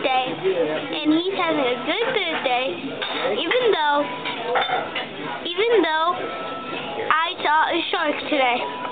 birthday, and he's having a good birthday, even though I saw a shark today.